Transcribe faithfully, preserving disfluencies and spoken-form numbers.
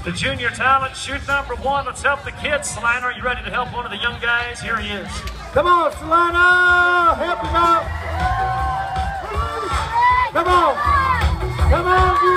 The junior talent, shoot number one. Let's help the kids. Salina, are you ready to help one of the young guys? Here he is. Come on, Salina! Help him out! Come on! Come on, you!